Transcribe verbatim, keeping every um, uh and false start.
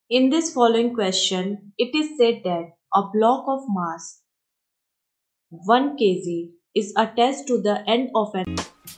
In this following question, it is said that a block of mass one kilogram is attached to the end of an